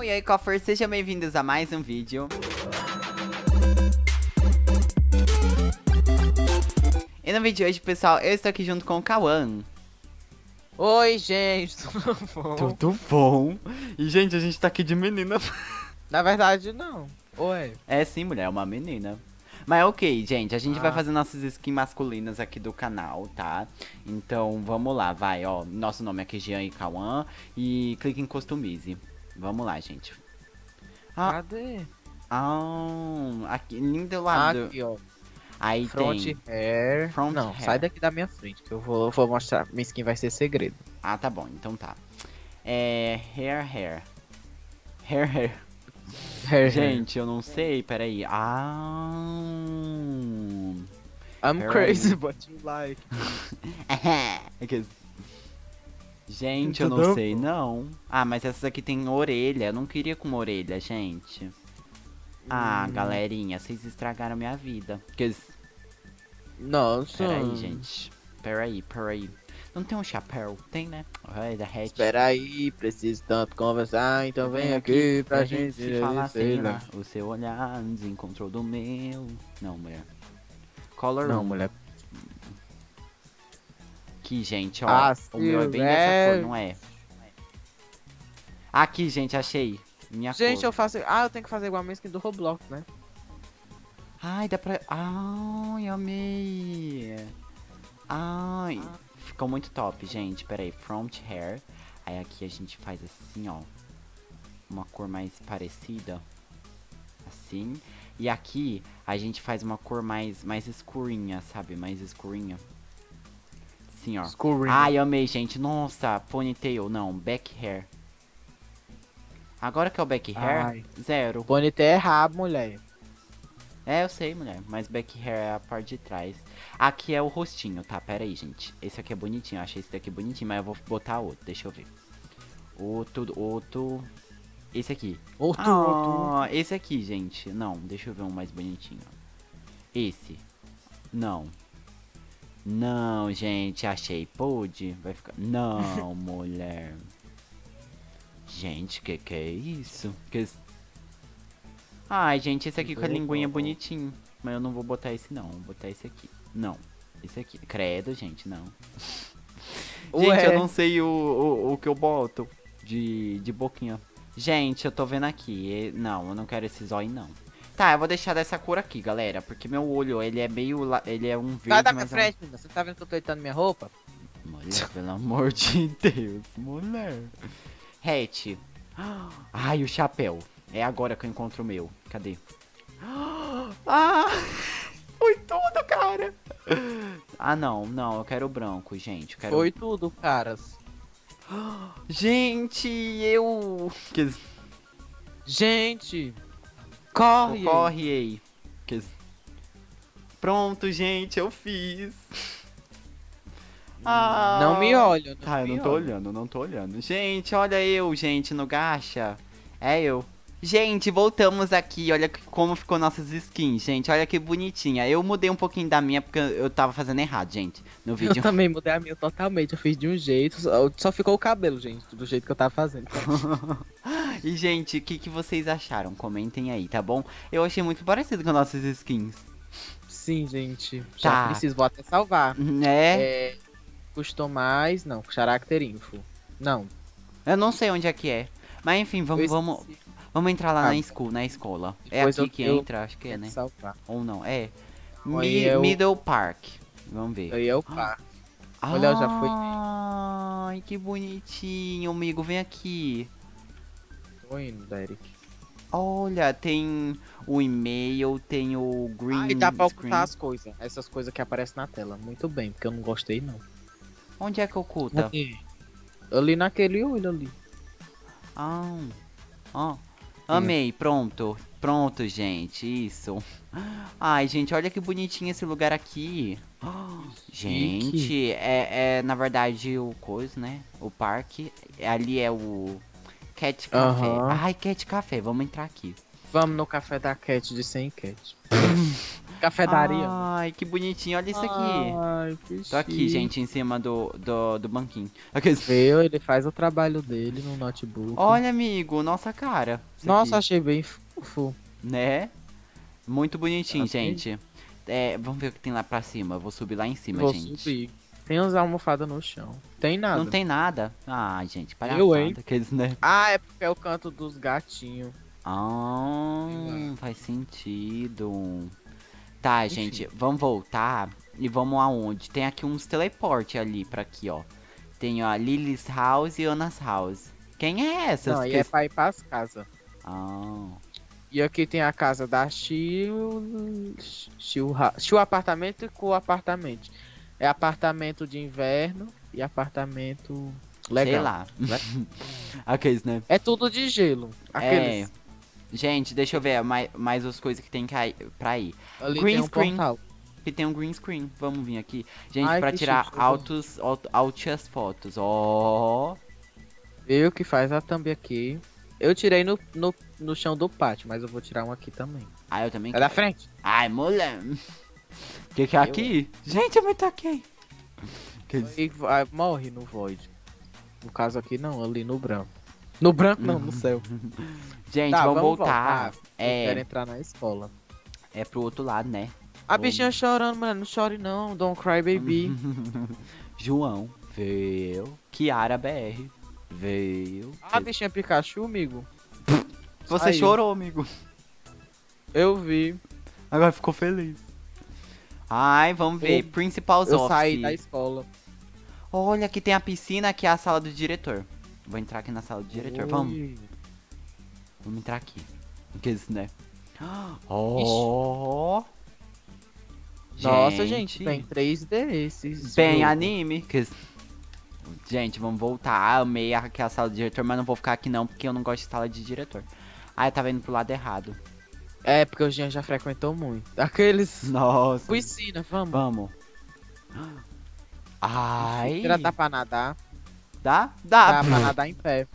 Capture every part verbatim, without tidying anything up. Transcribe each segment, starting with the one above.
E aí, Coffer, sejam bem-vindos a mais um vídeo. E no vídeo de hoje, pessoal, eu estou aqui junto com o Cauã. Oi, gente, tudo bom? Tudo bom? E, gente, a gente tá aqui de menina. Na verdade, não. Oi. É sim, mulher, é uma menina. Mas ok, gente, a gente Ah. vai fazer nossas skins masculinas aqui do canal, tá? Então, vamos lá, vai, ó. Nosso nome aqui é Jean e Cauã. E clique em Customize. Vamos lá, gente. Ah, Cadê? ah aqui, lindo lado. Aqui, ó. Aí Front tem... hair. Front não, hair. sai daqui da minha frente, que eu vou, vou mostrar. Minha skin vai ser segredo. Ah, tá bom, então tá. É... Hair, hair. Hair, hair. Hair, Gente, eu não sei, peraí. Ah... I'm hair crazy, aí. but you like. Aqueles- Gente, eu não Tudo sei, bom? não. Ah, mas essas aqui tem orelha. Eu não queria com orelha, gente. Ah, Hum. galerinha, vocês estragaram minha vida. Porque... Nossa. Peraí, gente. Peraí, peraí. Não tem um chapéu? Tem, né? Ai, da Hatch. Espera aí, preciso tanto conversar, então vem aqui pra gente se falar assim, sei né? lá. O seu olhar desencontrou do meu. Não, mulher. Color Não, room. mulher. Aqui, gente, ó. Ah, o meu é bem sim, dessa é. cor, não é? Aqui, gente, achei. Minha Gente, cor. eu faço. Ah, eu tenho que fazer igual a minha skin do Roblox, né? Ai, dá pra... Ai, amei. Ai, ficou muito top, gente. Pera aí, front hair. Aí aqui a gente faz assim, ó. Uma cor mais parecida. Assim. E aqui a gente faz uma cor mais, mais escurinha, sabe? Mais escurinha. Assim, ó. Screen. Ai, amei, gente. Nossa, ponytail. Não, back hair. Agora que é o back hair, Ai. zero. Ponytail é rabo, mulher. É, eu sei, mulher. Mas back hair é a parte de trás. Aqui é o rostinho, tá? Pera aí, gente. Esse aqui é bonitinho. Eu achei esse daqui bonitinho, mas eu vou botar outro. Deixa eu ver. Outro, outro... Esse aqui. Outro, Ah, esse aqui, gente. Não, deixa eu ver um mais bonitinho. Esse. Não. Não, gente. Achei. Pode. Vai ficar... Não, mulher. Gente, que que é isso? Que... Ai, gente, esse aqui com a linguinha bonitinho. Mas eu não vou botar esse não, vou botar esse aqui. Não, esse aqui. Credo, gente, não. Gente, Ué. eu não sei o, o, o que eu boto de, de boquinha. Gente, eu tô vendo aqui. e- Não, eu não quero esse zóio, não. Tá, eu vou deixar dessa cor aqui, galera. Porque meu olho, ele é meio... la- Ele é um verde, Sai da minha mas... é um- frente, menina. Você tá vendo que eu tô deitando minha roupa? Mulher, pelo amor de Deus, mulher. Hatch. Ai, o chapéu. É agora que eu encontro o meu. Cadê? Ah, foi tudo, cara. Ah, não, não, eu quero o branco, gente. Eu quero... Foi tudo, caras. Gente, eu... Que... Gente. Corre. Corre aí. Que... Pronto, gente, eu fiz. Ah, Não me olha. Não Tá, eu me não tô olha. olhando, não tô olhando. Gente, olha eu, gente, no gacha. É eu. Gente, voltamos aqui. Olha que- como ficou nossas skins, gente. Olha que bonitinha. Eu mudei um pouquinho da minha porque eu tava fazendo errado, gente, no Eu vídeo. também mudei a minha totalmente. Eu fiz de um jeito. Só, só ficou o cabelo, gente. Do jeito que eu tava fazendo. E, gente, o que, que vocês acharam? Comentem aí, tá bom? Eu achei muito parecido com nossas skins. Sim, gente. Já Tá. preciso. Vou até salvar. Né? É. Customais. Não. Character Info. Não. Eu não sei onde é que é. Mas enfim, vamos, Eu vamos, esqueci. vamos entrar lá Ah, na, esco na escola. É depois aqui eu- que eu- entra, acho que é, né? Salvar. Ou não, é. Aí Mi- é o- Middle Park. Vamos ver. Aí é o pá. Olha, eu já fui. Ai, que bonitinho, amigo. Vem aqui. Tô indo, Derek. Olha, tem o e-mail, tem o green Ah, e dá pra screen. ocultar as coisas. Essas coisas que aparecem na tela. Muito bem, porque eu não gostei, não. Onde é que oculta? Cadê? Ali naquele olho ali. Ah, ó. Amei, pronto. Pronto, gente, isso. Ai, gente, olha que bonitinho esse lugar aqui. Gente, é, é na verdade o coisa, né? O parque. Ali é o Cat Café. Aham. Ai, Cat Café, vamos entrar aqui. Vamos no café da Cat de sem Cat. Cafedaria. Ai, que bonitinho, olha isso aqui. Ai, que Tô aqui, chique. gente, em cima do, do, do banquinho. Aqui. Viu? Ele faz o trabalho dele no notebook. Olha, amigo, nossa cara. Isso Nossa, aqui, achei bem fofo. né? Muito bonitinho, Achei. gente. É, vamos ver o que tem lá pra cima. Eu vou subir lá em cima, Vou gente. subir. Tem umas almofadas no chão. Tem nada. Não tem nada. Ai, gente, Eu, hein? palhaçada. Aqueles, né? Ah, é porque é o canto dos gatinhos. Ah, faz sentido. Tá, Enfim. gente, vamos voltar e vamos aonde? Tem aqui uns teleporte ali pra aqui, ó. Tem a Lily's House e Anna's House. Quem é essas? Não, aí que- é pra ir pras casas. Ah, E aqui tem a casa da Chiu... Chiu, Chiu apartamento com o apartamento. É apartamento de inverno e apartamento legal. sei lá. Aqueles, né? É tudo de gelo. Aqueles. É. Gente, deixa eu ver mais, mais as coisas que tem que ir, pra ir. Ali green tem um screen. portal. Que tem um green screen. Vamos vir aqui. Gente, Ai, pra que tirar chique, eu altos, alt- altas fotos. Ó. Eu que faz a thumb aqui. Eu tirei no, no, no chão do pátio, mas eu vou tirar um aqui também. Ah, eu também É da frente. Ai, mulher. Que que é aqui? Gente, eu me taquei. Que- E vai- morre no void. No caso aqui não, ali no branco. No branco não, no céu. Gente, Tá, vamos, vamos voltar. voltar. Eu quero É, entrar na escola. é pro outro lado, né? A Vamos. bichinha chorando, mano. Não chore não. Don't cry, baby. João veio. Kiara B R veio. A bichinha Pikachu, amigo. Você saiu. chorou, amigo. Eu vi. Agora ficou feliz. Ai, vamos ver. Eu- Principal's Eu Office. saí da escola. Olha, aqui tem a piscina, aqui é a sala do diretor. Vou entrar aqui na sala do diretor. Vamos. Ui. Vamos entrar aqui. Aqueles, né? Oh! Nossa, gente, bem três D esses. Bem jogo. anime. Que... Gente, vamos voltar. Amei aqui a sala do diretor, mas não vou ficar aqui não, porque eu não gosto de sala de diretor. Ah, eu tava indo pro lado errado. É, porque o Jean já frequentou muito. Aqueles. Nossa. Piscina, vamos. Vamos. Ai. Tira dá pra nadar. Dá? Dá. Dá pra nadar em pé.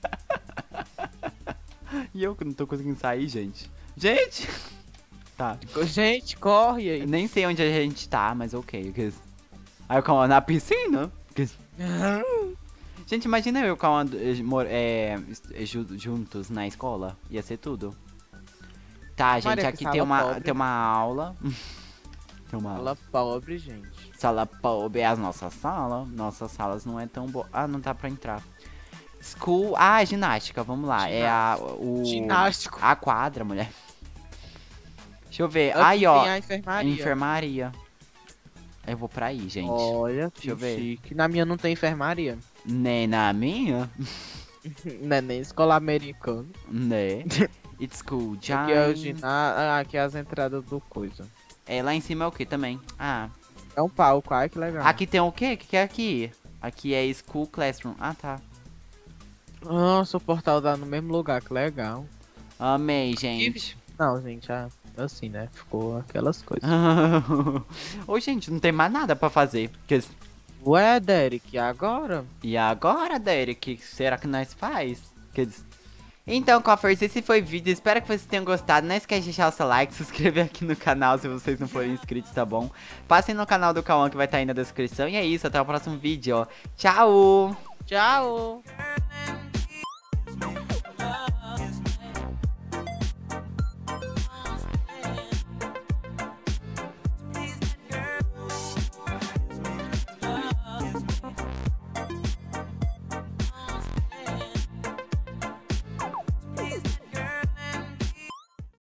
E eu que não tô conseguindo sair, gente. Gente! Tá. Gente, corre Eu aí. nem sei onde a gente tá, mas ok. que- Aí eu calma na piscina. que- Gente, imagina eu com a, é, é, ju- juntos na escola. Ia ser tudo. Tá, gente, Maria, que aqui sala tem uma, pobre. tem uma aula. Tem uma Fala pobre, gente. sala pobre. É a nossa sala. Nossas salas não é tão boa. Ah, não dá pra entrar. School. Ah, ginástica, vamos lá. É a, o, Ginástico. a quadra, mulher. Deixa eu ver. Aqui Aí, ó. tem a enfermaria. Enfermaria. Eu vou pra aí, gente. Olha, Deixa eu que ver. chique. Na minha não tem enfermaria. Nem na minha, Não é nem escola americana. né? It's cool. Já. Aqui é o ginásio. Ah, aqui é as entradas do coisa. É, lá em cima é o que também? Ah. É um palco, ai que legal. Aqui tem o quê? O que que é aqui? Aqui é School Classroom. Ah, tá. Nossa, o portal dá no mesmo lugar, que legal. Amei, gente. Não, gente, ah, assim, né? Ficou aquelas coisas. Ô, gente, não tem mais nada pra fazer. Que- Ué, Derek, agora? E agora, Derek, o que será que nós faz? Que- Então, Coffers, esse foi o vídeo. Espero que vocês tenham gostado. Não esquece de deixar o seu like, se inscrever aqui no canal se vocês não forem inscritos, tá bom? Passem no canal do Cauã que vai estar aí na descrição. E é isso, até o próximo vídeo, ó. Tchau! Tchau!